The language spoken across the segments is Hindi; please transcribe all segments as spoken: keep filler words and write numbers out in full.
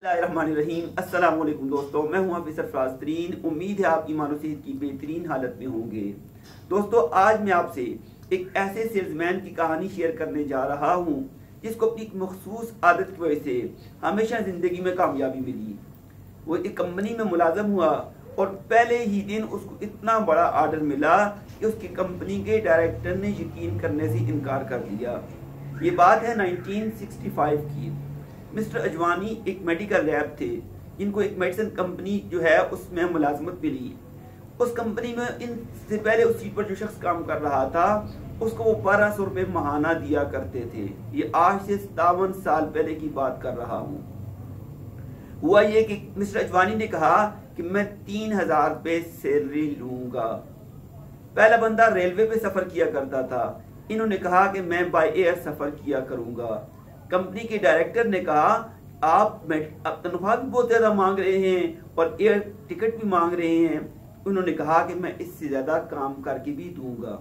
बिस्मिल्लाहिर्रहमानिर्रहीम। अस्सलाम वालेकुम दोस्तों, मैं हूं हाफिज़ सरफराज तरीन। उम्मीद है आप ईमान और सेहत की बेहतरीन हालत में होंगे। दोस्तों, आज मैं आपसे एक ऐसे सेल्समैन की कहानी शेयर करने जा रहा हूं जिसको अपनी एक मखसूस आदत की वजह से हमेशा ज़िंदगी में कामयाबी मिली। वो एक कंपनी में मुलाजम हुआ और पहले ही दिन उसको इतना बड़ा ऑर्डर मिला कि उसकी कंपनी के डायरेक्टर ने यकीन करने से इनकार कर दिया। ये बात है नाइनटीन सिक्सटी फाइव की। मिस्टर अजवानी एक मेडिकल रैप थे जिनको एक मेडिसिन कंपनी जो है उसमें मुलाजमत मिली। उस कंपनी में इनसे पहले उस सीट पर जो शख्स काम कर रहा था उसको वो बारह सौ रुपये महाना दिया करते थे। ये आज से सतावन साल पहले की बात कर रहा हूँ। हुआ ये कि मिस्टर अजवानी ने कहा कि मैं तीन हजार रुपये सैलरी लूंगा। पहला बंदा रेलवे पे सफर किया करता था, इन्होंने कहा कि मैं बाय एयर सफर किया करूंगा। कंपनी के डायरेक्टर ने कहा आप तनख्वाह भी बहुत ज्यादा मांग रहे हैं और एयर टिकट भी मांग रहे हैं। उन्होंने कहा कि मैं इससे ज्यादा काम करके भी दूंगा।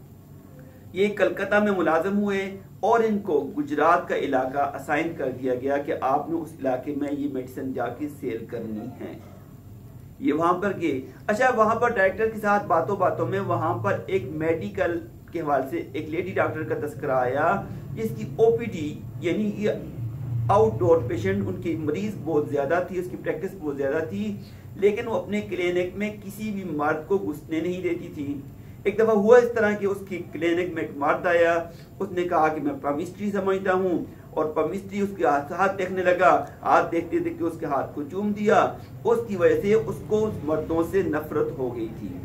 ये कलकत्ता में मुलाजिम हुए और इनको गुजरात का इलाका असाइन कर दिया गया कि आपने उस इलाके में ये मेडिसिन जाके सेल करनी है। ये वहां पर गए। अच्छा, वहां पर डायरेक्टर के साथ बातों बातों में वहां पर एक मेडिकल के हवाले से एक लेडी डॉक्टर का तस्करा आया जिसकी ओपीडी यानी ये आउटडोर पेशेंट, उनकी मरीज बहुत ज्यादा थी, उसकी प्रैक्टिस बहुत ज्यादा थी, लेकिन वो अपने क्लिनिक में किसी भी मर्द को घुसने नहीं देती थी। एक दफा हुआ इस तरह कि उसकी क्लिनिक में एक मर्द आया, उसने कहा कि मैं पमिस्ट्री समझता हूँ और पमिस्ट्री उसके हाथ हाथ देखने लगा। हाथ देखते देखते उसके हाथ को चूम दिया। उसकी वजह से उसको उस मर्दों से नफरत हो गई थी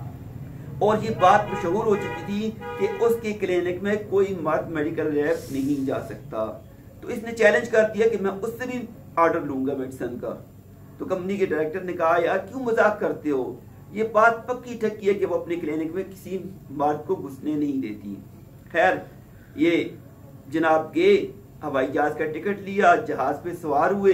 और ये बात मशहूर हो चुकी थी कि उसके क्लिनिक में कोई मर्द मेडिकल रैप नहीं जा सकता। तो इसने चैलेंज कर दिया कि मैं उससे भी ऑर्डर लूंगा मेडिसिन का। तो कंपनी के डायरेक्टर ने कहा यार क्यों मजाक करते हो, ये बात पक्की ठक्की है कि वो अपने क्लिनिक में किसी मर्द को घुसने नहीं देती। खैर, ये जनाब गए, हवाई जहाज का टिकट लिया, जहाज पे सवार हुए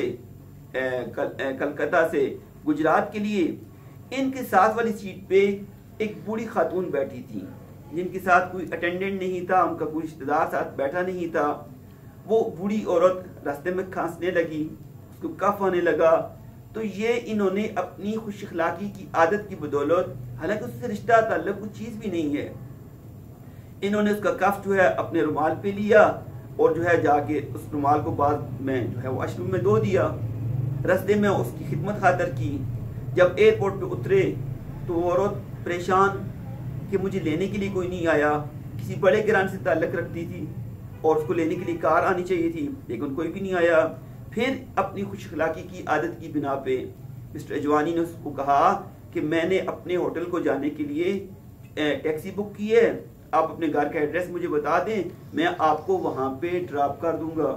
कलकत्ता से गुजरात के लिए। इनके साथ वाली सीट पे एक बूढ़ी खातून बैठी थी जिनके साथ कोई अटेंडेंट नहीं था, उनका कोई रिश्तेदार साथ बैठा नहीं था। वो बूढ़ी औरत रास्ते में खांसने लगी, उसको कफ आने लगा। तो ये इन्होंने अपनी खुश अखलाकी की आदत की बदौलत, हालांकि उससे रिश्ता ताल्लुक कुछ चीज भी नहीं है, इन्होंने उसका कफ जो है अपने रुमाल पे लिया और जो है जाके उस रुमाल को बाद में जो है वॉशरूम में धो दिया। रास्ते में उसकी खिदमत खातर की। जब एयरपोर्ट पे उतरे तो वो औरत परेशान कि मुझे लेने के लिए कोई नहीं आया। किसी बड़े गिरान से ताल्लुक रखती थी और उसको लेने के लिए कार आनी चाहिए थी, लेकिन कोई भी नहीं आया। फिर अपनी खुश अखलाकी की आदत की बिना पे मिस्टर अजवानी ने उसको कहा कि मैंने अपने होटल को जाने के लिए टैक्सी बुक की है, आप अपने घर का एड्रेस मुझे बता दें, मैं आपको वहां पे ड्रॉप कर दूंगा।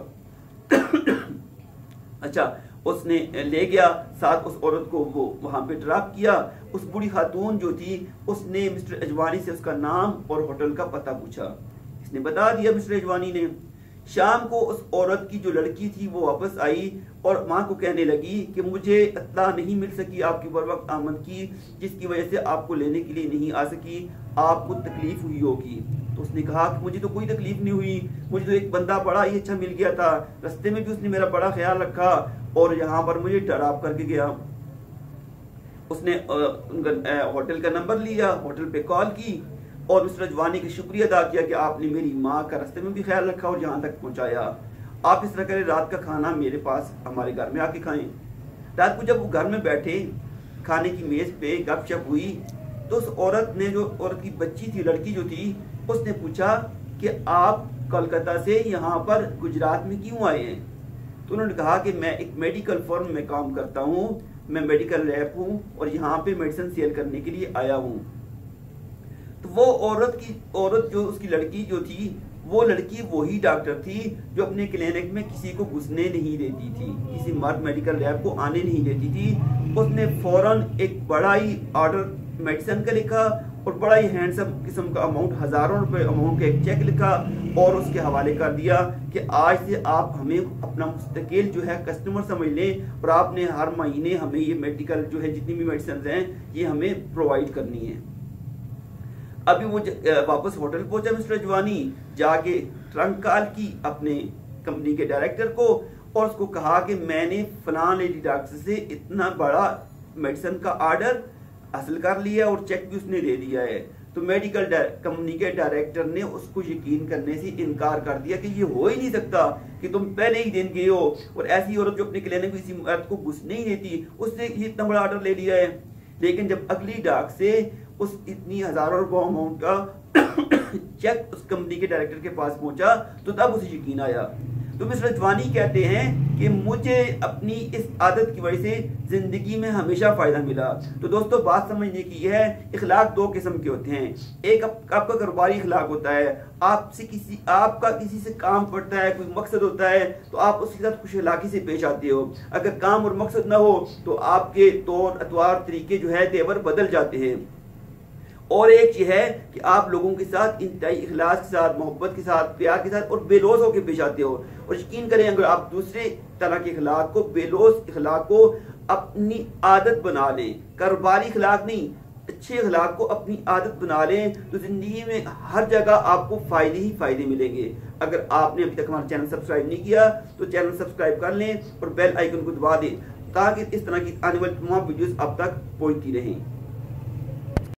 अच्छा, उसने ले गया साथ उस औरत को, वो वहां पे ड्रॉप किया। उस बूढ़ी खातून जो थी उसने मिस्टर अजवानी से उसका नाम और होटल का पता पूछा। इसने बता दिया मिस्टर अजवानी ने। शाम को उस औरत की जो लड़की थी वो वापस आई और माँ को कहने लगी कि मुझे इत्तला नहीं मिल सकी आपकी बर वक्त आमद की, जिसकी वजह से आपको लेने के लिए नहीं आ सकी, आपको तकलीफ हुई होगी। तो उसने कहा कि मुझे तो कोई तकलीफ नहीं हुई, मुझे तो एक बंदा बड़ा ही अच्छा मिल गया था, रास्ते में भी उसने मेरा बड़ा ख्याल रखा और यहाँ पर मुझे ड्रॉप करके गया। उसने उनका होटल का नंबर लिया, होटल पे कॉल की और मिस्टर अजवानी का शुक्रिया अदा किया कि आपने मेरी माँ का रास्ते में भी ख्याल रखा और यहाँ तक पहुँचाया। आप इस तरह करें, रात का खाना मेरे पास हमारे घर में आके खाएं। रात को जब वो घर में बैठे, खाने की मेज पे गपशप हुई तो उस औरत ने, जो औरत की बच्ची थी, लड़की जो थी, उसने पूछा कि आप कलकत्ता से यहाँ पर गुजरात में क्यों आए हैं? तो उन्होंने कहा कि मैं एक मेडिकल फर्म में काम करता हूँ, मैं मेडिकल रैप हूँ और यहाँ पे मेडिसिन सेल करने के लिए आया हूँ। तो वो औरत की औरत जो उसकी लड़की जो थी, वो लड़की वही डॉक्टर थी जो अपने क्लिनिक में किसी को घुसने नहीं देती थी, किसी मर्द मेडिकल रैप को आने नहीं देती थी। उसने फौरन एक बड़ा ही ऑर्डर मेडिसिन का लिखा और बड़ा ही हैंडसम किस्म का अमाउंट, हजारों रुपए अमाउंट का एक चेक लिखा और उसके हवाले कर दिया कि आज से आप हमें अपना मुस्तकिल जो है कस्टमर समझ लें और आपने हर महीने हमें ये मेडिकल जो है जितनी भी मेडिसिन हैं ये हमें प्रोवाइड करनी है। अभी वो वापस होटल पहुंचा मिस्टर अजवानी, जाके ट्रंक कॉल की अपने कंपनी के डायरेक्टर को और उसको कहा कि मैंने फलां लेडी डॉक्टर से इतना बड़ा मेडिसिन का ऑर्डर हासिल कर लिया और चेक भी उसने दे दिया है। तो मेडिकल कंपनी के डायरेक्टर ने उसको यकीन करने से इनकार कर दिया कि ये हो ही नहीं सकता कि तुम पहले ही दिन गए हो और ऐसी औरत जो अपनी क्लिनिक में किसी मर्द को घुसने ही देती, उसने ये इतना बड़ा ऑर्डर ले लिया है। लेकिन जब अगली डाक से उस इतनी हजारों रुपए अमाउंट का चेक उस कंपनी के डायरेक्टर के पास पहुंचा तो तब उसे यकीन आया। तो मिस्टर रजवानी कहते हैं कि मुझे अपनी इस आदत की वजह से जिंदगी में हमेशा फायदा मिला। तो दोस्तों बात समझने की यह है, इखलाक दो किस्म के होते हैं। एक आप, आपका कारोबारी इखलाक होता है, आपसे किसी आपका किसी से काम पड़ता है, कोई मकसद होता है तो आप उसके साथ खुश इखलाकी से पेश आते हो। अगर काम और मकसद ना हो तो आपके तौर अतवार तरीके जो है तेवर बदल जाते हैं। और एक चीज है कि आप लोगों के साथ इंतहाई इखलास के साथ, मोहब्बत के साथ, प्यार के साथ और बेलोस होकर पेश आते हो। और यकीन करें अगर आप दूसरे तरह के इखलाक को, बेलोस इखलाक को अपनी आदत बना लें, कारोबारी इखलाक नहीं, अच्छे इखलाक को अपनी आदत बना लें तो जिंदगी में हर जगह आपको फायदे ही फायदे मिलेंगे। अगर आपने अभी तक हमारा चैनल सब्सक्राइब नहीं किया तो चैनल सब्सक्राइब कर लें और बेल आइकन को दबा दें ताकि इस तरह की आने वाली तमाम वीडियोस आप तक पहुंचती रहें।